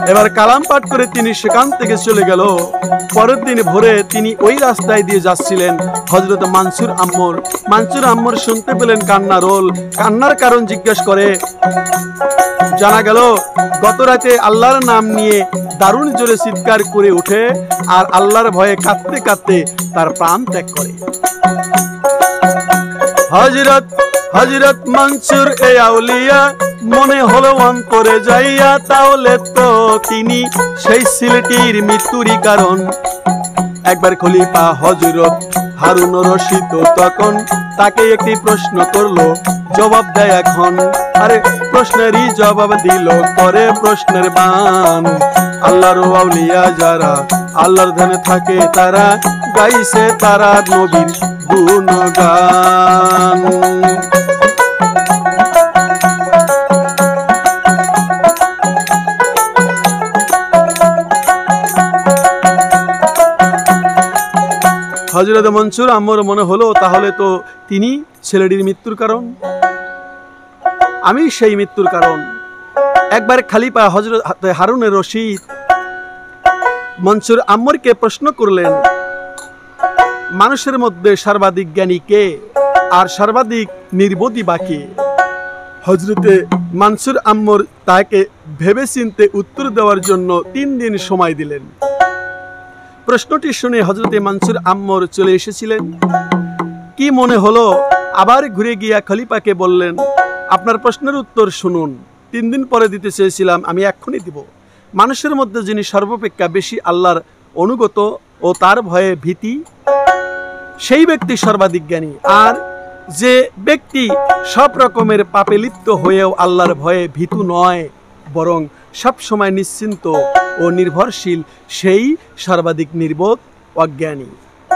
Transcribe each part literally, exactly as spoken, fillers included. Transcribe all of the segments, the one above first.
এবার কালাম পাঠ করে তিনি সেখান থেকে চলে গেল। পরের দিন ভোরে তিনি ওই রাস্তায় দিয়ে যাচ্ছিলেন। হযরত মানসুর আম্মর মানসুর আম্মর শুনতে পেলেন কান্নার রোল। কান্নার কারণ জিজ্ঞেস করে জানা গেল গত রাতে আল্লাহর নাম নিয়ে দারুণ জোরে চিৎকার করে উঠে আর আল্লাহর ভয়ে কাঁদতে কাঁদতে তার প্রাণ ত্যাগ করে। হযরত হযরত মানসুর এ আউলিয়া মনে হলো অন্তরে যাইয়া তাহলে তো তিনি সেই ছেলেটির মৃত্যুরই কারণ। একবার খলিফা হযরত হারুন রশিদ তখন তাকে একটি প্রশ্ন করলো, জবাব দেয় এখন। আরে প্রশ্নেরই জবাব দিল করে প্রশ্নের বান। আল্লাহর আউলিয়া যারা আল্লাহর ধ্যানে থাকে তারা গাইছে তারা নবীর গুণগান। হযরত মনসুর আম্মর মনে হলো তাহলে তো তিনি ছেলেটির মৃত্যুর কারণ, আমি সেই মৃত্যুর কারণ। একবার খলিফা হযরত হারুন রশিদ মনসুর আম্মরকে প্রশ্ন করলেন, মানুষের মধ্যে সর্বাধিক জ্ঞানী কে আর সর্বাধিক নির্বোধী বা কে? হযরতে মনসুর আম্মর তাকে ভেবে চিনতে উত্তর দেওয়ার জন্য তিন দিন সময় দিলেন। প্রশ্নটি শুনে হযরতে মনসুর আম্মর চলে এসেছিলেন। কি মনে হলো আবার ঘুরে গিয়া খলিফাকে বললেন, আপনার প্রশ্নের উত্তর শুনুন, তিন দিন পরে দিতে চেয়েছিলাম, আমি এক্ষুনি দিব। মানুষের মধ্যে যিনি সর্বাপেক্ষা বেশি আল্লাহর অনুগত ও তার ভয়ে ভীতি, সেই ব্যক্তি সর্বাধিক জ্ঞানী। আর যে ব্যক্তি সব রকমের পাপে লিপ্ত হয়েও আল্লাহর ভয়ে ভীতু নয়, বরং সব সময় নিশ্চিন্ত ও নির্ভরশীল, সেই সর্বাধিক নির্বোধ অজ্ঞানী।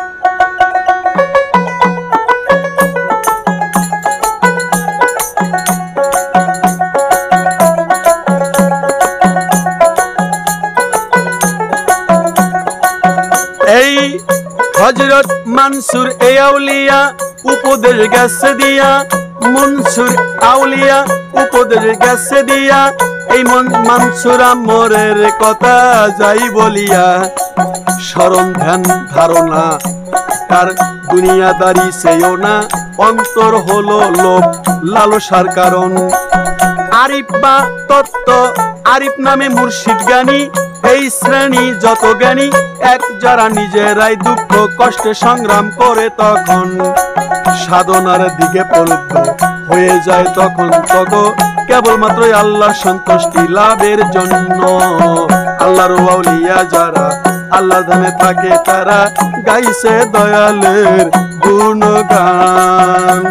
এই হযরত মনসুর এ আউলিয়া উপদেশ গেছে দিয়া, মনসুর আউলিয়া উপদেশ গেছে দিয়া, এই মনসুর আম্মরের কথা যাই বলিয়া, স্মরণ ধ্যান ধারণা তার দুনিয়াদারি চেয়েও না, অন্তর হলো লোভ লালসার কারণ। আরিফ বা তত্ত্ব আরিফ নামে মুর্শিদ জ্ঞানী, এই শ্রেণী যত জ্ঞানী এক যারা নিজেরাই দুঃখ কষ্টে সংগ্রাম করে তখন সাধনার দিকে প্রলুব্ধ হয়ে যায় তখন তখন কেবলমাত্র আল্লাহর সন্তুষ্টি লাভের জন্য। আল্লাহর আউলিয়া যারা আল্লাহর ধামে থাকে তারা গাইছে দয়ালের গুণগান।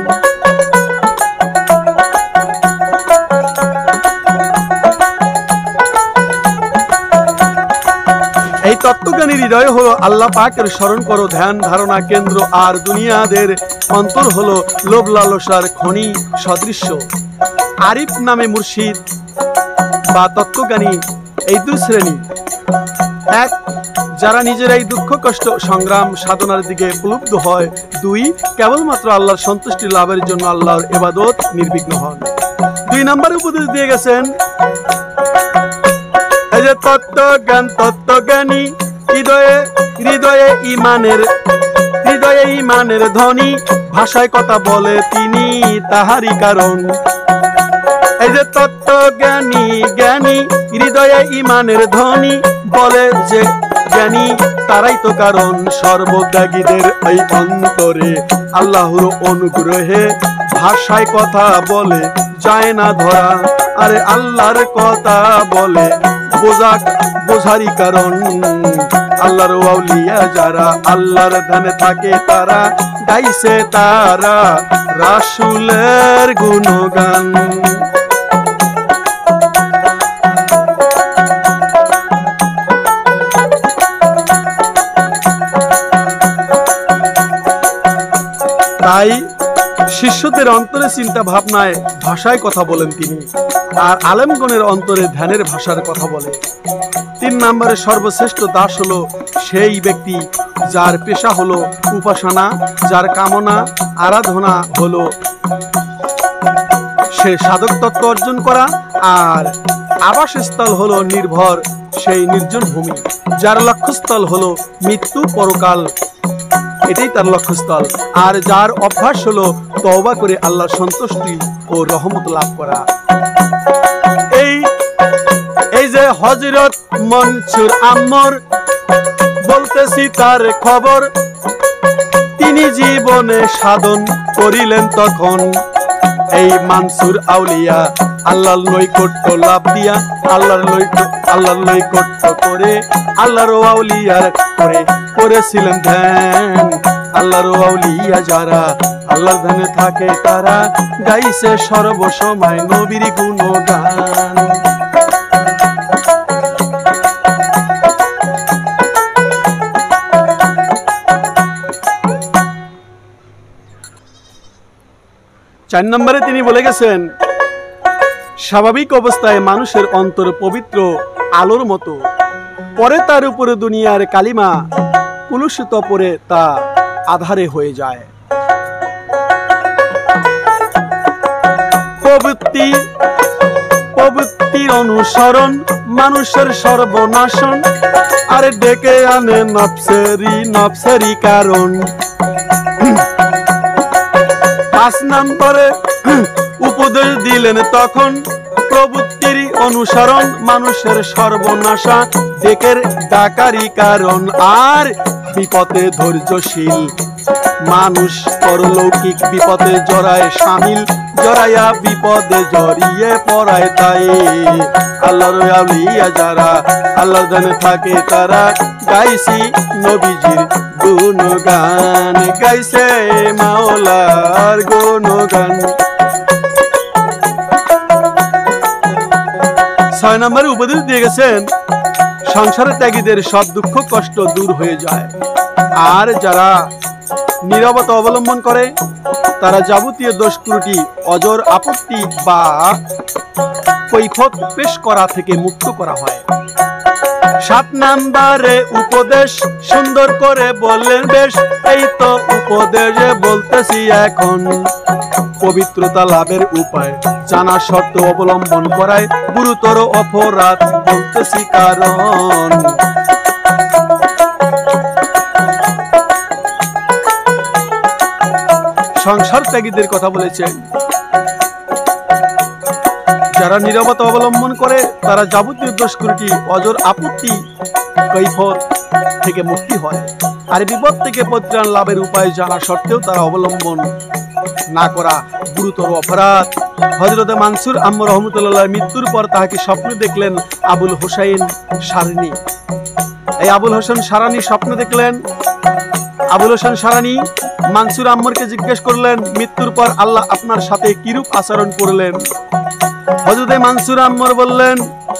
এই তত্ত্বজ্ঞানী হৃদয় হলো আল্লাহ পাকের স্মরণ করো ধ্যান ধারণা কেন্দ্র, আর দুনিয়াদের অন্তর হলো লোভ লালসার খনি সদৃশ্য। আরিফ নামে মুর্শিদ বা তত্ত্বজ্ঞানী এই দুই শ্রেণী। এক, যারা নিজেরাই দুঃখ কষ্ট সংগ্রাম সাধনার দিকে প্রলুব্ধ হয়। দুই, কেবলমাত্র আল্লাহর সন্তুষ্টি লাভের জন্য আল্লাহর ইবাদত নির্বিঘ্ন হন। দুই নম্বরে উপদেশ দিয়ে গেছেন, এই যে তত্ত্বজ্ঞান তত্ত্বজ্ঞানী হৃদয়ে হৃদয়ে ইমানের হৃদয়ে ইমানের ধ্বনি, ভাষায় কথা বলে তিনি তাহারই কারণ। এই যে তত্ত্বজ্ঞানী জ্ঞানী হৃদয়ে ইমানের ধ্বনি, বলে যে জ্ঞানী তারাই তো কারণ। সর্বত্যাগীদের এই অন্তরে আল্লাহর অনুগ্রহে ভাষায় কথা বলে যায় না ধরা, আরে আল্লাহর কথা বলে বোঝা বোঝারই কারণ। আল্লাহর আউলিয়া যারা আল্লাহর ধ্যানে থাকে তারা গাইছে তারা রাসূলের গুণগান। তাই শিষ্যদের অন্তরে চিন্তা ভাবনায় ভাষায় কথা বলেন তিনি, আর আলেমগণের অন্তরে ধ্যানের ভাষার কথা বলে। তিন নম্বরে সর্বশ্রেষ্ঠ দাস হলো সেই ব্যক্তি যার পেশা হলো উপাসনা, যার কামনা আরাধনা হলো সে সাধক তত্ত্ব অর্জন করা, আর আবাসস্থল হলো নির্ভর সেই নির্জন ভূমি, যার লক্ষ্যস্থল হলো মৃত্যু পরকাল, এটাই তার লক্ষ্যস্থল। আর যার অভ্যাস হলো তওবা করে আল্লাহর সন্তুষ্টি ও রহমত লাভ করা। এই এই যে হযরত মনসুর আম্মর বলতেছি তার খবর, তিনি জীবনে সাধন করিলেন তখন। এই মানসুর আউলিয়া আল্লাহর নৈকট্য লাভ দিয়া, আল্লাহর আল্লাহর নৈকট্য করে আল্লাহর আউলিয়ার করে করেছিলেন ধ্যান। আল্লাহর আউলিয়া যারা আল্লাহর ধ্যানে থাকে তারা গাইছে সর্বসময় নবীর গুণগান। চার নম্বরে তিনি বলে গেছেন, স্বাভাবিক অবস্থায় মানুষের অন্তর পবিত্র আলোর মতো, পরে তার উপরে দুনিয়ার কালিমা কুলুষিত পরে তা আধারে হয়ে যায়। প্রবৃত্তি প্রবৃত্তির অনুসরণ মানুষের সর্বনাশন, আর ডেকে আনে নফসেরই নফসেরই কারণ। পাঁচ নম্বরে উপদেশ দিলেন তখন, প্রবৃত্তির অনুসরণ মানুষের সর্বনাশা, ডেকের ডাকারি কারণ। আর বিপদে ধৈর্যশীল মানুষ পরলৌকিক বিপদে জড়ায় সামিল, জড়াইয়া বিপদে জড়িয়ে পড়ায় তাই। আল্লাহর আউলিয়া যারা আল্লাহর ধ্যানে থাকে তারা গাইছি নবীজির গুণগান, গাইছে মাওলার গুণগান। ছয় নম্বরে উপদেশ দিয়ে গেছেন, সংসারের ত্যাগীদের সব দুঃখ কষ্ট দূর হয়ে যায়। আর যারা নীরবতা অবলম্বন করে তারা যাবতীয় দোষ ত্রুটি, অজর আপত্তি বা কৈফত পেশ করা থেকে মুক্ত করা হয়। সাত নম্বরে উপদেশ সুন্দর করে বললেন বেশ, এই তো উপদেশে বলতেছি এখন। পবিত্রতা লাভের উপায় জানা শর্ত অবলম্বন করায় গুরুতর অপরাধ বলতেছি কারণ। সংসার ত্যাগীদের কথা বলেছেন, যারা নীরবতা অবলম্বন করে তারা যাবতীয় দোষ ত্রুটি, অজর আপত্তি, কৈফত থেকে মুক্তি হয়। আর বিপদ থেকে পরিত্রাণ লাভের উপায় জানা সত্ত্বেও তারা অবলম্বন না করা গুরুতর অপরাধ। হযরতে মানসুর আম্মর রহমতুল্লাহ মৃত্যুর পর তাহাকে স্বপ্নে দেখলেন আবুল হোসাইন সারানি। এই আবুল হোসেন সারানি স্বপ্ন দেখলেন। আবুল হোসেন সারানি মানসুর আম্মরকে জিজ্ঞেস করলেন, মৃত্যুর পর আল্লাহ আপনার সাথে কিরূপ আচরণ করলেন? হযরতে মানসুর আম্মর বললেন,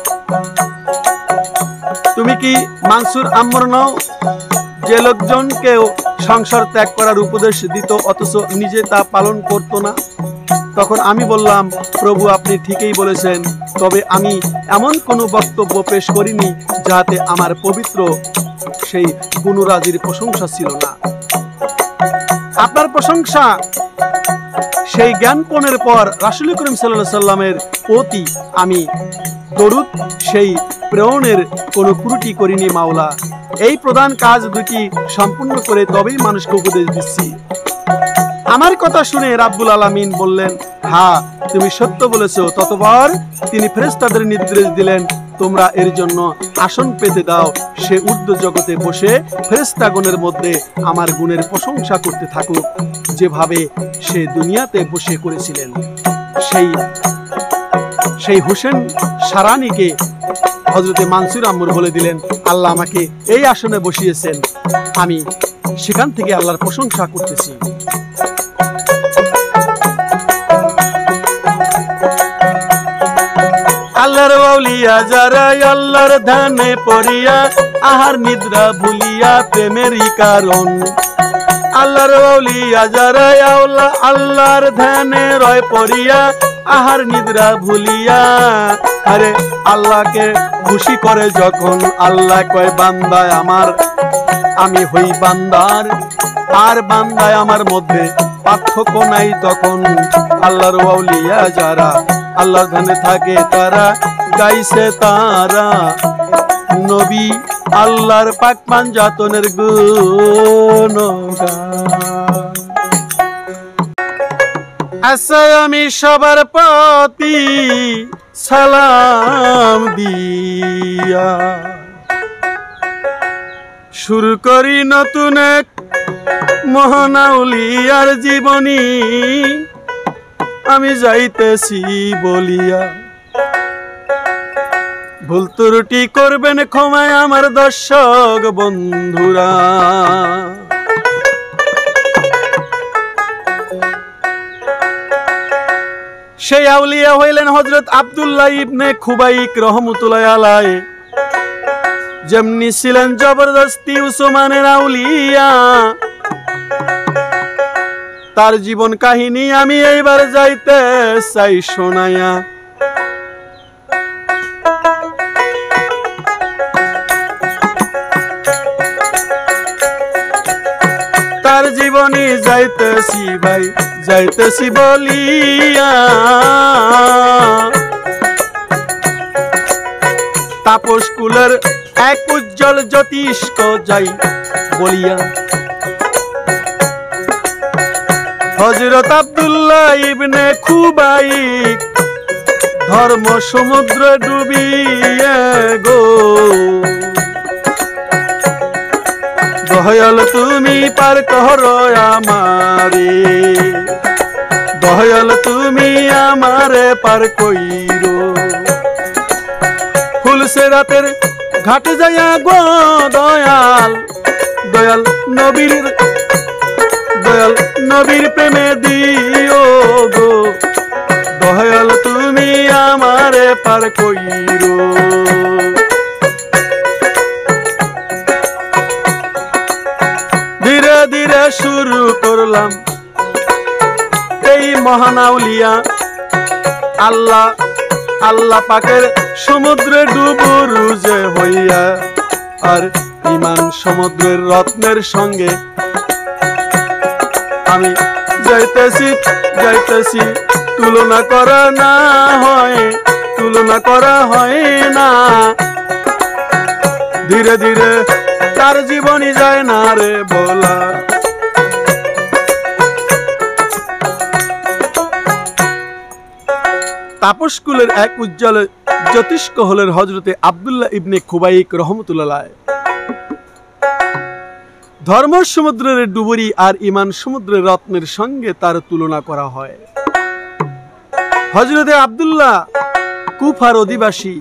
তুমি কি মানসুর আম্মর নও যে লোকজনকেও সংসার ত্যাগ করার উপদেশ দিত অথচ নিজে তা পালন করত না? তখন আমি বললাম, প্রভু আপনি ঠিকই বলেছেন, তবে আমি এমন কোনো বক্তব্য পেশ করিনি যাতে আমার পবিত্র সেই গুণরাজির প্রশংসা ছিল না। আপনার প্রশংসা সেই জ্ঞানপনের পর রাসূল করিম সাল্লাল্লাহু আলাইহি সাল্লামের প্রতি আমি দরুদ সেই প্রেরণের কোনো ত্রুটি করিনি মাওলা। এই প্রধান কাজ দুটি সম্পূর্ণ করে তবেই মানুষকে উপদেশ দিচ্ছি। আমার কথা শুনে রাব্বুল আলামিন বললেন, হ্যাঁ তুমি সত্য বলেছো। ততবার তিনি ফেরেশতাদের নির্দেশ দিলেন, তোমরা এর জন্য আসন পেতে দাও, সে ঊর্ধ্ব জগতে বসে ফেরেশতাগণের মধ্যে আমার গুণের প্রশংসা করতে থাকুক, যেভাবে সে দুনিয়াতে বসে করেছিলেন। সেই সেই হোসেন সারানিকে হযরতে মানসুর আম্মর বলে দিলেন, আল্লাহ আমাকে এই আসনে বসিয়েছেন, আমি সেখান থেকে আল্লাহর প্রশংসা করতেছি। আল্লাহর আউলিয়া যারা আল্লাহর ধ্যানে পড়িয়া আহার নিদ্রা ভুলিয়া প্রেমেরই কারণ। আল্লাহর আউলিয়া যারা আল্লাহর ধ্যানে রয় পড়িয়া আহার নিদ্রা ভুলিয়া, আরে আল্লাহকে খুশি করে যখন আল্লাহ কয় বান্দা আমার, আমি হই বান্দার আর বান্দায় আমার মধ্যে পার্থক্য নাই তখন। আল্লাহর আউলিয়া যারা আল্লাহর ধানে থাকে তারা গাইছে তারা নবী আল্লাহর পাক পাঞ্জাতনের গুণগান। আচ্ছা আমি সবার প্রতি সালাম দিয়া শুরু করি নতুন এক মহান আউলিয়ার জীবনী। আমি যাইতেছি বলিয়া ভুল ত্রুটি করবেন ক্ষমায় আমার দর্শক বন্ধুরা। সেই আউলিয়া হইলেন হযরত আব্দুল্লাহ ইবনে খুবাইক রহমতুল্লাহ আলাইহি। যেমনি ছিলেন জবরদস্তি উসমানের আউলিয়া, তার জীবন কাহিনী আমি এইবার যাইতে চাই শোনায়া। তার জীবনী যাইতেছি ভাই যাইতেছি বলিয়া, তাপস কুলের এক উজ্জ্বল জ্যোতিষ্ক যাই বলিয়া। হযরত আব্দুল্লাহ ইবনে খুবাইক ধর্ম সমুদ্র ডুবিয়ে গো, দয়াল তুমি পার করো আমারে, দয়াল তুমি আমারে পার কইরো। ফুলসেরাতের ঘাটে যাইয়া গো দয়াল, দয়াল নবীর দয়াল নবীর প্রেমে দিও গো, দয়াল তুমি আমারে পার কইরো। ধীরে ধীরে শুরু করলাম এই মহান আউলিয়া আল্লাহ আল্লাহ পাকের সমুদ্রে ডুবুরুজে হইয়া, আর ইমান সমুদ্রের রত্নের সঙ্গে আমি যাইতেছি যাইতেছি। তুলনা করা না হয়, তুলনা করা হয় না। ধীরে ধীরে তার জীবনী যায় না রে বলা। তাপসকুলের এক উজ্জ্বল জ্যোতিষ্ক হলেন হযরতে আব্দুল্লাহ ইবনে খুবাইক রহমতুল্লাহ। ধর্ম সমুদ্রের ডুবুরি আর ইমান সমুদ্রের রত্নের সঙ্গে তার তুলনা করা হয়। হযরতে আব্দুল্লাহ কুফার অধিবাসী,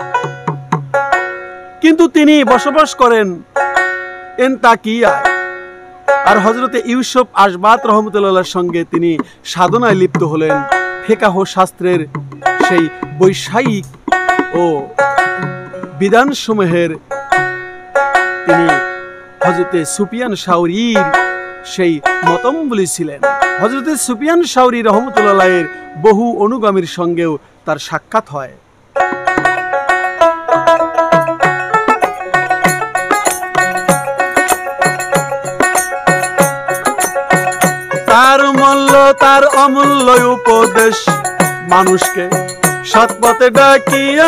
কিন্তু তিনি বসবাস করেন এনতাকিয়ায়। আর হযরতে ইউসুফ আসবাত রহমতুল্লাহর সঙ্গে তিনি সাধনায় লিপ্ত হলেন। ফিকহ শাস্ত্রের সেই বৈষয়িক ও বিধানসমূহের তিনি হযরতে সুফিয়ান সাউরীর সেই মতম্বলী ছিলেন। হযরতে সুফিয়ান সাউরী রহমতুল্লাহের বহু অনুগামীর সঙ্গেও তার সাক্ষাৎ হয়। তার মূল্য তার অমূল্য উপদেশ মানুষকে সৎপথে ডাকিয়া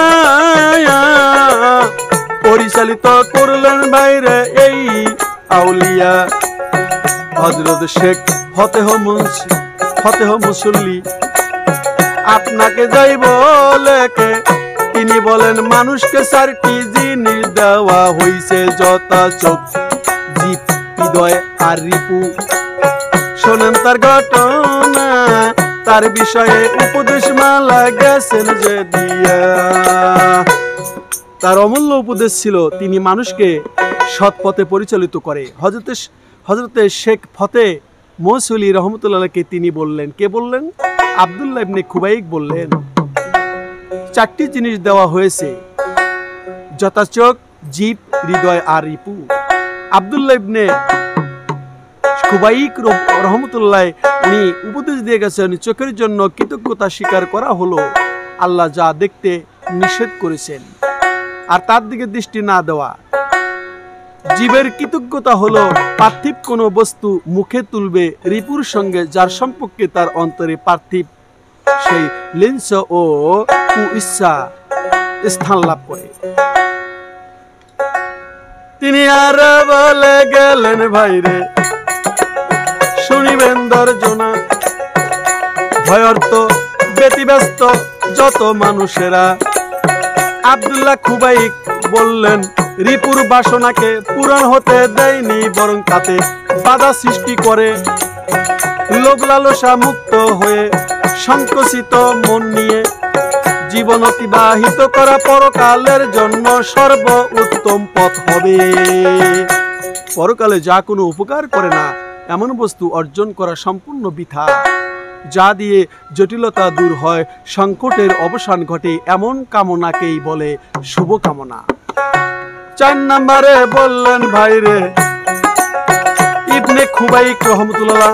পরিচালিত করলেন বাইরে এই আউলিয়া। হযরত শেখ ফতেহ ফতেহ মুসল্লি আপনাকে যাই বলে কে, তিনি বলেন মানুষকে চারটি জিনিস দেওয়া হইছে, যথা চোখ, জিভ, হৃদয় আর রিপু। শোনেন তার ঘটনা, তার বিষয়ে উপদেশ মালা গেছেন যে দিয়া। তার অমূল্য উপদেশ ছিল তিনি মানুষকে সৎ পথে পরিচালিত করে। হযরতে হযরতে শেখ ফতে মৌসুলি রহমতুল্লাহকে তিনি বললেন, কে বললেন? আব্দুল্লাহ ইবনে খুবাইক বললেন, চারটি জিনিস দেওয়া হয়েছে, যথা চোখ, জিভ, হৃদয় আর রিপু। আব্দুল্লাহ ইবনে খুবাইক রহমতুল্লাহ উনি উপদেশ দিয়ে গেছেন, চোখের জন্য কৃতজ্ঞতা স্বীকার করা হলো আল্লাহ যা দেখতে নিষেধ করেছেন, আর তার দিকে দৃষ্টি না দেওয়া। জীবের কৃতজ্ঞতা হলো পার্থিব কোনো বস্তু মুখে তুলবে রিপুর সঙ্গে যার সম্পর্কে তার অন্তরে পার্থিব সেই লিঞ্চ ও ইচ্ছা স্থান লাভ করে। তিনি আর বলে গেলেন ভাইরে শুনিবেন দর্জনা, ভয়ার্ত ব্যতিব্যস্ত যত মানুষেরা। আব্দুল্লাহ খুবাইক বললেন রিপুর বাসনাকে পূরণ হতে দেয়নি, বরং তাতে বাধা সৃষ্টি করে। লোভ লালসা মুক্ত হয়ে সংকুচিত মন নিয়ে জীবন অতিবাহিত করা পরকালের জন্য সর্ব উত্তম পথ হবে। পরকালে যা কোনো উপকার করে না এমন বস্তু অর্জন করা সম্পূর্ণ বৃথা। যা দিয়ে জটিলতা দূর হয়, সংকটের অবসান ঘটে, এমন কামনাকেই বলে শুভ কামনা। চার নম্বরে বললেন ভাইরে ইবনে খুবাইক রহমতুল্লাহ,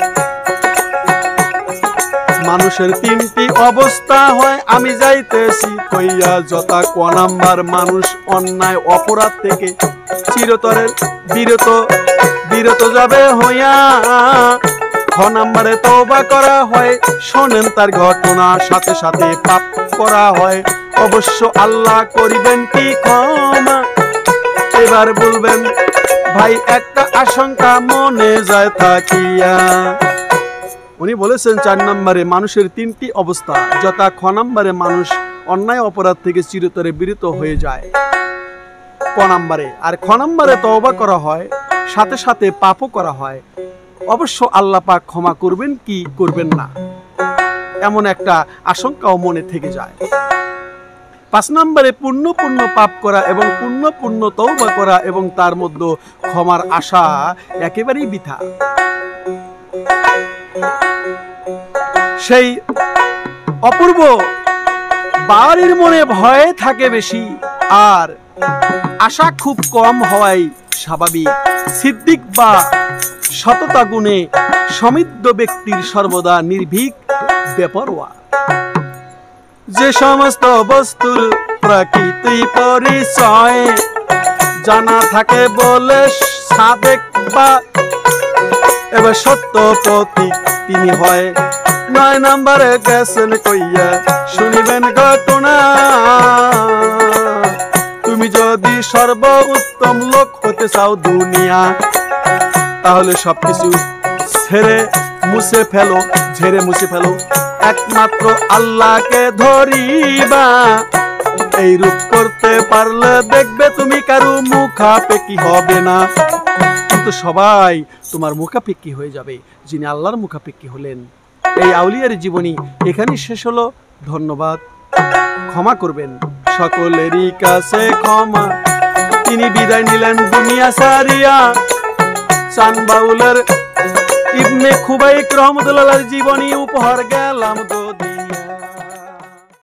মানুষের তিনটি অবস্থা হয় আমি যাইতেছি কইয়া, যথা ক নাম্বার মানুষ অন্যায় অপরাধ থেকে চিরতরের বিরত বিরত যাবে হইয়া, খ নাম্বারে তওবা করা হয়, শোনেন তার ঘটনা, সাথে সাথে পাপ করা হয়, অবশ্য আল্লাহ করিবেন কি ক্ষমা। এবার বলবেন ভাই একটা আশঙ্কা মনে যায় থাকিয়া। উনি বলেছেন চার নম্বরে মানুষের তিনটি অবস্থা, যথা খ নম্বরে মানুষ অন্যায় অপরাধ থেকে চিরতরে বিরত হয়ে যায় ক নম্বরে, আর খ নম্বরে তওবা করা হয়, সাথে সাথে পাপও করা হয়, অবশ্য আল্লাহ পাক ক্ষমা করবেন কি করবেন না এমন একটা আশঙ্কাও মনে থেকে যায়। পাঁচ নম্বরে পূর্ণ পূর্ণ পাপ করা এবং পূর্ণ পূর্ণ তওবা করা এবং তার মধ্যে ক্ষমার আশা একেবারেই বৃথা। সেই অপূর্ব বাড়ির মনে ভয় থাকে বেশি আর আশা খুব কম হওয়াই স্বাভাবিক। সিদ্দিক বা সততা গুণে সমৃদ্ধ ব্যক্তির সর্বদা নির্ভীক বেপরোয়া। যে সমস্ত বস্তুর প্রকৃতি পরিচয় জানা থাকে বলে সাবেক বা এবার সত্য প্রতীক তিনি হয়। নয় নম্বরে গেছেন কইয়া শুনিবেন ঘটনা, তুমি যদি সর্ব উত্তম লোক হতে চাও দুনিয়া, তাহলে সবকিছু ছেড়ে মুছে ফেলো ঝেড়ে মুছে ফেলো, একমাত্র আল্লাহকে ধরিবা। এই রূপ করতে পারলে দেখবে তুমি কারো মুখাপেক্ষী হবে না, কিন্তু সবাই তোমার মুখাপেক্ষী হয়ে যাবে যিনি আল্লাহর মুখাপেক্ষী হলেন। এই আউলিয়ার জীবনী এখানেই শেষ হলো। ধন্যবাদ। ক্ষমা করবেন, সকলেরই কাছে ক্ষমা। তিনি বিদায় নিলেন দুনিয়া সারিয়া। চান বাউলের ইবনে খুবাইক রহমতুল্লাহর জীবনী উপহার গেলাম তো দিয়া।